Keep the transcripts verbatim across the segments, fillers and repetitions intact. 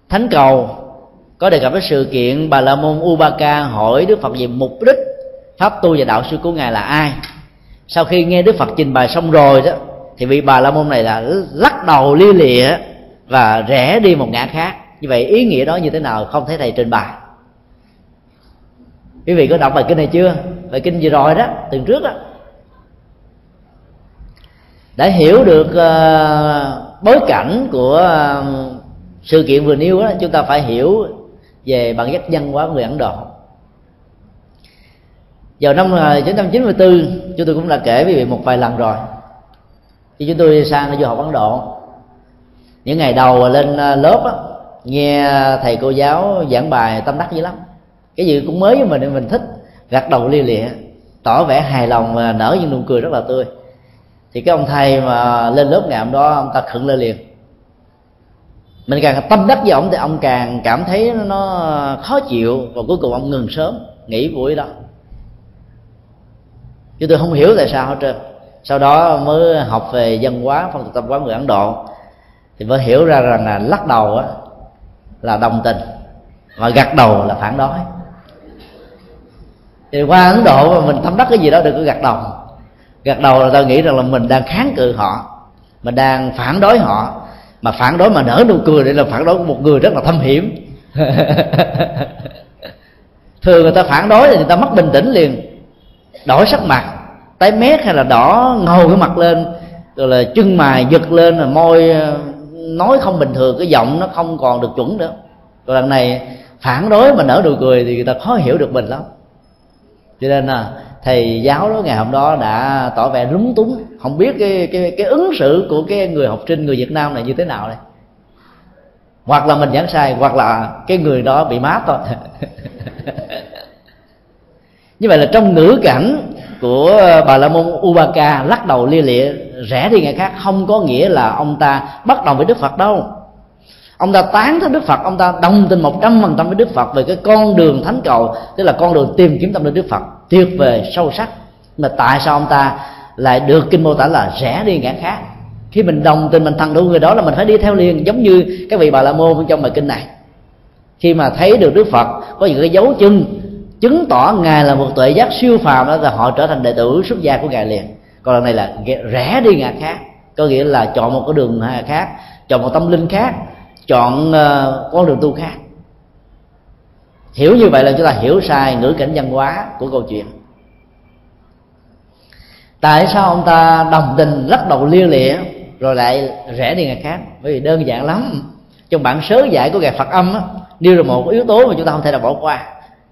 thánh cầu có đề cập đến sự kiện Bà La Môn Upaka hỏi Đức Phật về mục đích pháp tu và đạo sư của ngài là ai. Sau khi nghe Đức Phật trình bày xong rồi đó, thì vị Bà La Môn này là lắc đầu lia lịa và rẽ đi một ngã khác. Như vậy ý nghĩa đó như thế nào không thấy thầy trình bày. Quý vị có đọc bài kinh này chưa? Bài kinh vừa rồi đó, tuần trước đó. Đã hiểu được uh, bối cảnh của uh, sự kiện vừa nêu đó, chúng ta phải hiểu về bản chất văn hóa của người Ấn Độ. Vào năm một nghìn chín trăm chín mươi tư, chúng tôi cũng đã kể với quý vị một vài lần rồi, khi chúng tôi sang du học Ấn Độ. Những ngày đầu lên lớp á, nghe thầy cô giáo giảng bài tâm đắc dữ lắm. Cái gì cũng mới với mình, mình thích, gật đầu lia lịa, tỏ vẻ hài lòng và nở những nụ cười rất là tươi. Thì cái ông thầy mà lên lớp ngày hôm đó, ông ta khựng lên liền. Mình càng tâm đắc với ông thì ông càng cảm thấy nó khó chịu, và cuối cùng ông ngừng sớm, nghỉ buổi đó. Chứ tôi không hiểu tại sao hết trơn. Sau đó mới học về văn hóa, phong tục tập quán người Ấn Độ, thì mới hiểu ra rằng là lắc đầu á là đồng tình, và gật đầu là phản đối. Thì qua Ấn Độ mà mình tâm đắc cái gì đó đừng có gật đầu. Gật đầu là ta nghĩ rằng là mình đang kháng cự họ, mình đang phản đối họ. Mà phản đối mà nở nụ cười, để là phản đối của một người rất là thâm hiểm. Thường người ta phản đối thì người ta mất bình tĩnh liền, đổi sắc mặt, tái mét hay là đỏ ngầu cái mặt lên, rồi là chân mày giật lên, rồi môi nói không bình thường, cái giọng nó không còn được chuẩn nữa. Rồi lần này phản đối mà nở nụ cười thì người ta khó hiểu được mình lắm. Cho nên là thầy giáo đó ngày hôm đó đã tỏ vẻ lúng túng, không biết cái cái cái ứng xử của cái người học sinh người Việt Nam này như thế nào đây. Hoặc là mình giảng sai, hoặc là cái người đó bị mát thôi. Như vậy là trong ngữ cảnh của Bà La Môn Upaka lắc đầu lia lịa rẽ đi ngày khác, không có nghĩa là ông ta bất đồng với Đức Phật đâu. Ông ta tán thán Đức Phật, ông ta đồng tình một trăm phần trăm với Đức Phật về cái con đường thánh cầu, tức là con đường tìm kiếm tâm linh Đức Phật tuyệt vời sâu sắc. Mà tại sao ông ta lại được kinh mô tả là rẽ đi ngã khác? Khi mình đồng tình, mình thằng đủ người đó là mình phải đi theo liền, giống như các vị Bà La Môn trong bài kinh này. Khi mà thấy được Đức Phật có những cái dấu chân chứng tỏ ngài là một tuệ giác siêu phàm đó, là họ trở thành đệ tử xuất gia của ngài liền. Còn lần này là rẽ đi ngã khác, có nghĩa là chọn một cái đường khác, chọn một tâm linh khác, chọn uh, con đường tu khác. Hiểu như vậy là chúng ta hiểu sai ngữ cảnh văn hóa của câu chuyện. Tại sao ông ta đồng tình lắc đầu lia lịa rồi lại rẽ đi ngày khác? Bởi vì đơn giản lắm. Trong bản sớ giải của ngài Phật Âm á, nêu ra một yếu tố mà chúng ta không thể nào bỏ qua.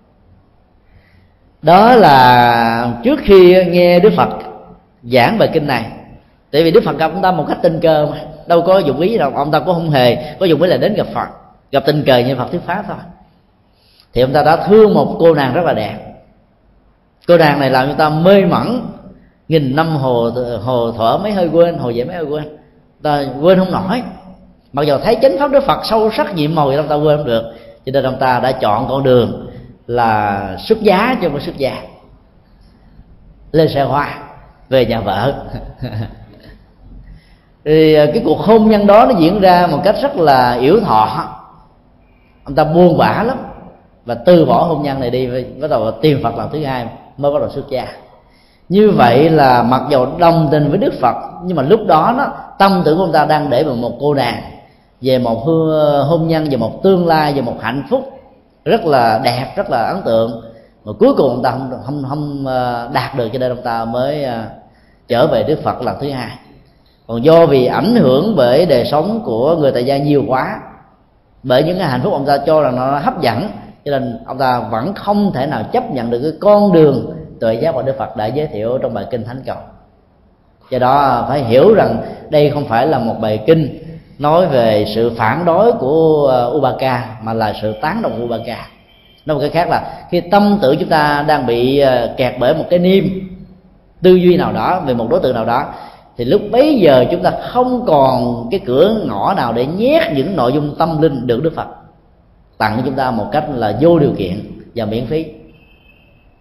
Đó là trước khi nghe Đức Phật giảng bài kinh này, tại vì Đức Phật gặp ông ta một cách tình cờ mà, đâu có dụng ý đâu, ông ta cũng không hề có dụng ý là đến gặp Phật, gặp tình cờ như Phật thuyết pháp thôi. Thì ông ta đã thương một cô nàng rất là đẹp. Cô nàng này làm cho ta mê mẩn, nghìn năm hồ hồ thở mấy hơi quên, hồ về mấy hơi quên, ta quên không nổi. Mặc dù thấy chánh pháp Đức Phật sâu sắc nhiệm màu thì ông ta quên không được, cho nên ông ta đã chọn con đường là xuất giá cho một xuất gia, lên xe hoa về nhà vợ. Thì cái cuộc hôn nhân đó nó diễn ra một cách rất là yểu thọ. Ông ta buông bã lắm và từ bỏ hôn nhân này đi, bắt đầu tìm Phật lần thứ hai mới bắt đầu xuất gia. Như vậy là mặc dù đồng tình với Đức Phật, nhưng mà lúc đó, đó tâm tưởng của ông ta đang để vào một cô nàng, về một hôn nhân, về một tương lai, về một hạnh phúc rất là đẹp, rất là ấn tượng, mà cuối cùng ông ta không không không đạt được, cho nên ông ta mới trở về Đức Phật lần thứ hai. Còn do vì ảnh hưởng bởi đời sống của người tại gia nhiều quá, bởi những cái hạnh phúc ông ta cho rằng nó hấp dẫn, cho nên ông ta vẫn không thể nào chấp nhận được cái con đường tuệ giác mà Đức Phật đã giới thiệu trong bài kinh Thánh Cầu. Do đó phải hiểu rằng đây không phải là một bài kinh nói về sự phản đối của Upaka, mà là sự tán đồng của Upaka. Nói một cái khác là khi tâm tưởng chúng ta đang bị kẹt bởi một cái niêm tư duy nào đó về một đối tượng nào đó, thì lúc bấy giờ chúng ta không còn cái cửa ngõ nào để nhét những nội dung tâm linh được Đức Phật tặng cho chúng ta một cách là vô điều kiện và miễn phí.